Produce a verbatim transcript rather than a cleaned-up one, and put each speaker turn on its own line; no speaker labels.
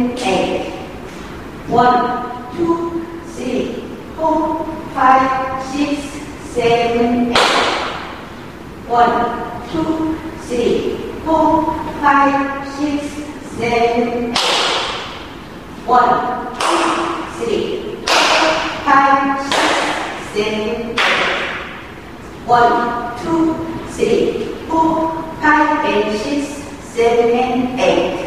seven, eight. One, two, three, four, five, six, seven, eight. One, two, three, four, five, six, seven, eight. One, two, three, four, five, six, seven, eight. One, two, three, four, five, and six, seven, and eight.